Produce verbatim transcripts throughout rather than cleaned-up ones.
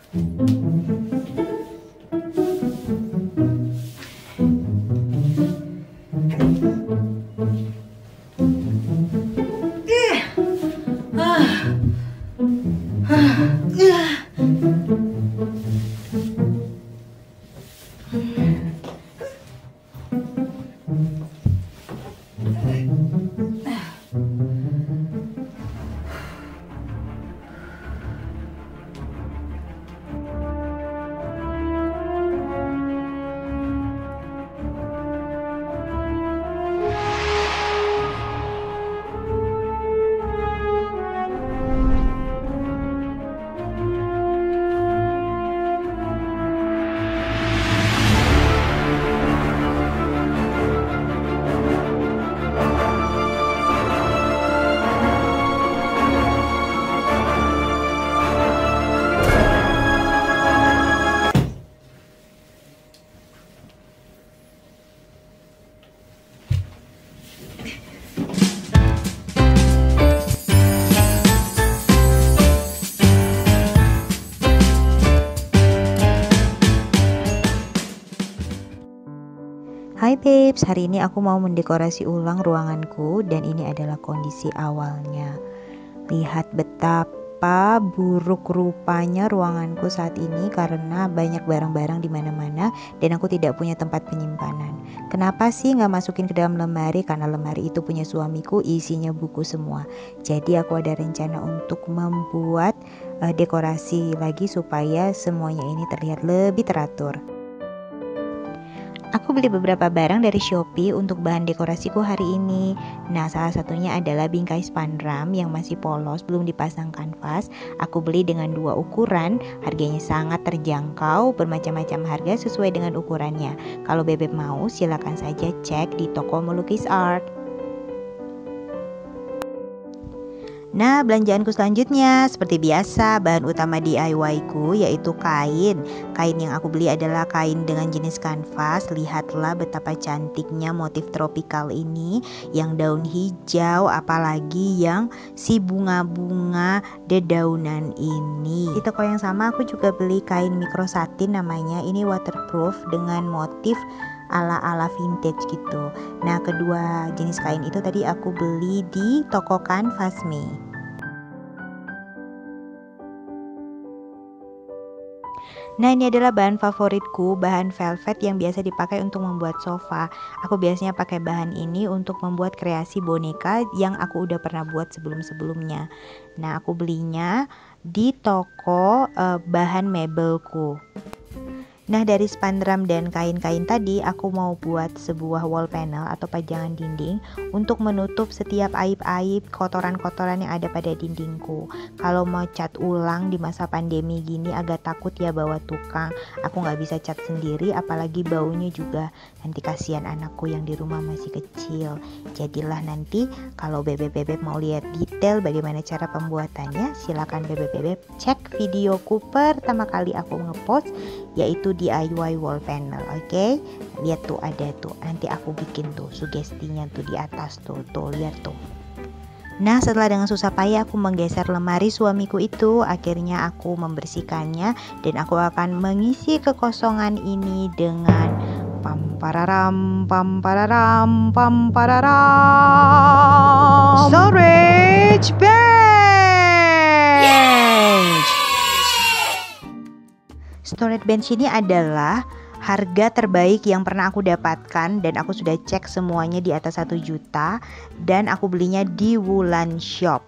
Hai babes, hari ini aku mau mendekorasi ulang ruanganku dan ini adalah kondisi awalnya. Lihat betapa buruk rupanya ruanganku saat ini karena banyak barang-barang di mana-mana dan aku tidak punya tempat penyimpanan. Kenapa sih nggak masukin ke dalam lemari? Karena lemari itu punya suamiku, isinya buku semua. Jadi aku ada rencana untuk membuat uh, dekorasi lagi supaya semuanya ini terlihat lebih teratur. Aku beli beberapa barang dari Shopee untuk bahan dekorasiku hari ini. Nah, salah satunya adalah bingkai spandram yang masih polos, belum dipasang kanvas. Aku beli dengan dua ukuran, harganya sangat terjangkau, bermacam-macam harga sesuai dengan ukurannya. Kalau bebek mau, silakan saja cek di toko melukis art. Nah, belanjaanku selanjutnya seperti biasa, bahan utama D I Y ku yaitu kain. Kain yang aku beli adalah kain dengan jenis kanvas. Lihatlah betapa cantiknya motif tropikal ini, yang daun hijau, apalagi yang si bunga-bunga dedaunan ini. Di toko yang sama aku juga beli kain micro satin namanya. Ini waterproof dengan motif ala-ala vintage gitu. Nah, kedua jenis kain itu tadi aku beli di toko Canvas Me. Nah, ini adalah bahan favoritku, bahan velvet yang biasa dipakai untuk membuat sofa. Aku biasanya pakai bahan ini untuk membuat kreasi boneka yang aku udah pernah buat sebelum-sebelumnya. Nah, aku belinya di toko uh, bahan mebelku. Nah, dari spandram dan kain-kain tadi aku mau buat sebuah wall panel atau pajangan dinding untuk menutup setiap aib-aib kotoran-kotoran yang ada pada dindingku. Kalau mau cat ulang di masa pandemi gini agak takut ya bawa tukang. Aku nggak bisa cat sendiri, apalagi baunya juga. Nanti kasihan anakku yang di rumah masih kecil. Jadilah nanti kalau bebek-bebek mau lihat detail bagaimana cara pembuatannya, silakan bebek-bebek cek videoku pertama kali aku ngepost, yaitu D I Y wall panel. Oke, okay? Lihat tuh, ada tuh, nanti aku bikin tuh sugestinya tuh di atas tuh, tuh lihat tuh. Nah, setelah dengan susah payah aku menggeser lemari suamiku itu, akhirnya aku membersihkannya dan aku akan mengisi kekosongan ini dengan pam pararam pam pararam pam pararam storage bench. Storage bench ini adalah harga terbaik yang pernah aku dapatkan dan aku sudah cek semuanya di atas satu juta dan aku belinya di Wulan Shop.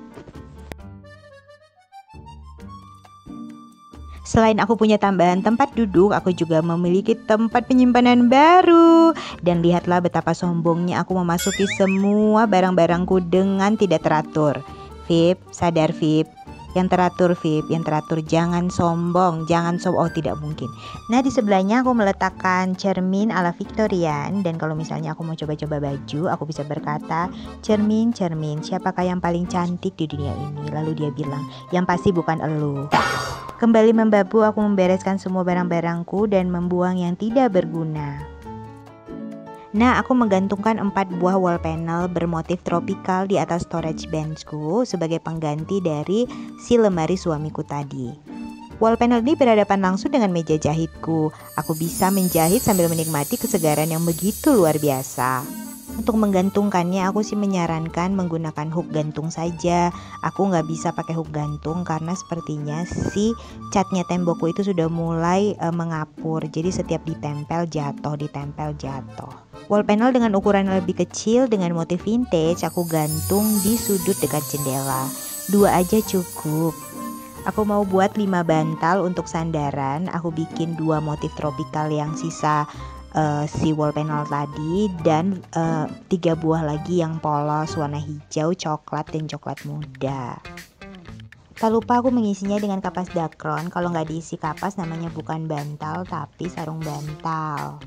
Selain aku punya tambahan tempat duduk, aku juga memiliki tempat penyimpanan baru. Dan lihatlah betapa sombongnya aku memasuki semua barang-barangku dengan tidak teratur. Vip, sadar Vip. Yang teratur Vip, yang teratur, jangan sombong, jangan sombong, oh tidak mungkin. Nah, di sebelahnya aku meletakkan cermin ala Victorian dan kalau misalnya aku mau coba-coba baju, aku bisa berkata, cermin, cermin, siapakah yang paling cantik di dunia ini? Lalu dia bilang, yang pasti bukan elu. Kembali membabu, aku membereskan semua barang-barangku dan membuang yang tidak berguna. Nah, aku menggantungkan empat buah wall panel bermotif tropikal di atas storage benchku sebagai pengganti dari si lemari suamiku tadi. Wall panel ini berhadapan langsung dengan meja jahitku. Aku bisa menjahit sambil menikmati kesegaran yang begitu luar biasa. Untuk menggantungkannya aku sih menyarankan menggunakan hook gantung saja. Aku nggak bisa pakai hook gantung karena sepertinya si catnya tembokku itu sudah mulai e, mengapur. Jadi setiap ditempel jatuh, ditempel jatuh. Wall panel dengan ukuran lebih kecil dengan motif vintage aku gantung di sudut dekat jendela. Dua aja cukup. Aku mau buat lima bantal untuk sandaran. Aku bikin dua motif tropikal yang sisa Uh, si wall panel tadi dan uh, tiga buah lagi yang polos warna hijau, coklat, dan coklat muda. Tak lupa aku mengisinya dengan kapas dakron. Kalau nggak diisi kapas namanya bukan bantal tapi sarung bantal.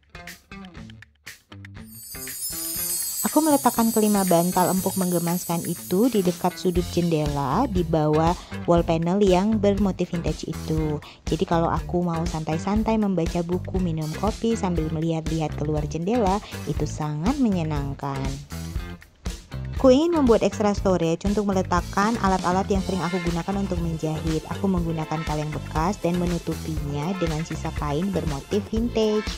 Aku meletakkan kelima bantal empuk menggemaskan itu di dekat sudut jendela di bawah wall panel yang bermotif vintage itu. Jadi kalau aku mau santai-santai membaca buku, minum kopi sambil melihat-lihat keluar jendela, itu sangat menyenangkan. Aku ingin membuat extra storage untuk meletakkan alat-alat yang sering aku gunakan untuk menjahit. Aku menggunakan kaleng bekas dan menutupinya dengan sisa kain bermotif vintage.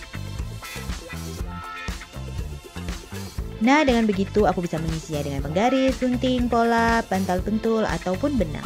Nah, dengan begitu aku bisa mengisinya dengan penggaris, gunting, pola, bantal pentul, ataupun benang.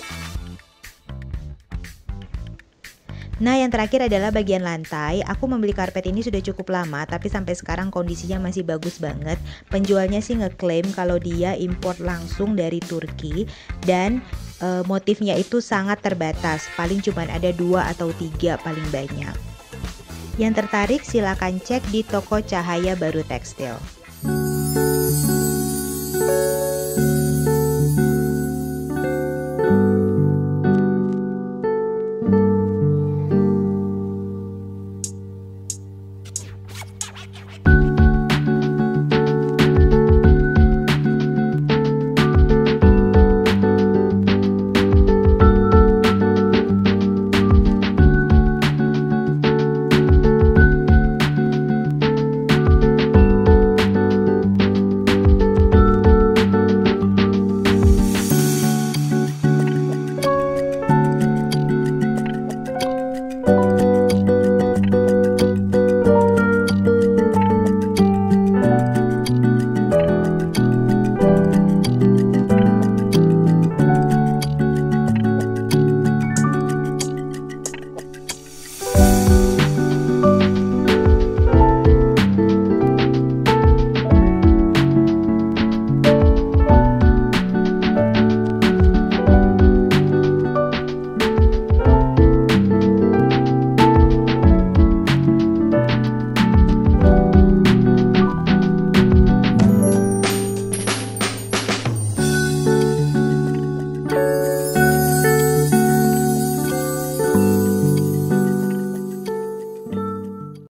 Nah, yang terakhir adalah bagian lantai. Aku membeli karpet ini sudah cukup lama, tapi sampai sekarang kondisinya masih bagus banget. Penjualnya sih ngeklaim kalau dia import langsung dari Turki dan e, motifnya itu sangat terbatas. Paling cuma ada dua atau tiga paling banyak. Yang tertarik silakan cek di toko Cahaya Baru Tekstil. Thank you.